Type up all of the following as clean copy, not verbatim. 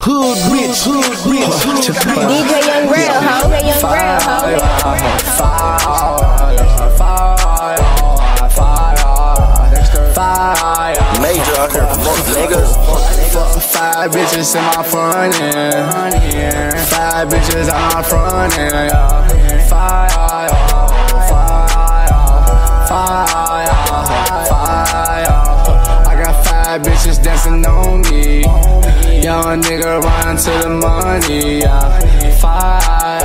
hood rich. DJ Young Real, ho. Major out here for most niggas. Five bitches in my front end. Five bitches on my front end. I got five bitches dancing on me. Young nigga run to the money. Five.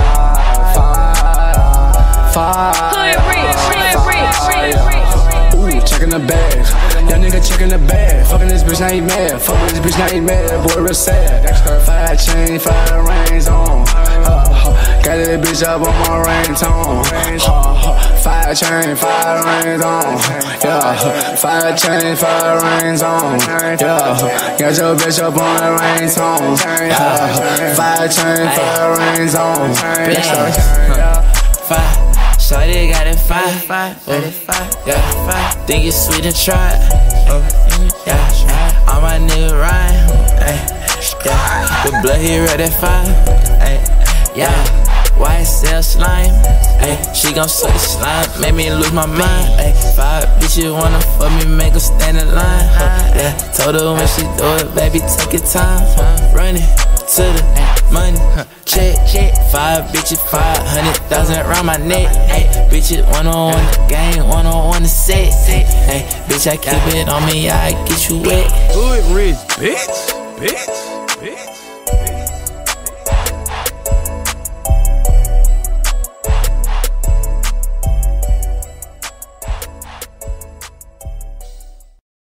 Ooh, checking the bag. Young nigga checking the bag. Fucking this bitch, now he mad. Fucking this bitch, now he mad. Boy, real sad. Five chain, five rings on. Got that bitch up on my ringtone. Five chain, five rings on. Yeah, five chain, five rings on. Yeah, got your bitch up on the ringtone. Five chain, five rings on. Five. Shorty got it five, yeah. Think it's sweet and try, yeah. All my niggas rhyme, yeah. The blood he read at five, yeah. YSL slime, she gon' suck the slime, make me lose my mind. Five bitches wanna fuck me, make her stand in line. Yeah, told her when she do it, baby, take your time. Running to the money, check. Five bitches, 500,000 around my neck. Bitches one-on-one the game, one-on-one the set. Bitch, I keep it on me, I get you wet. Hood rich, bitch.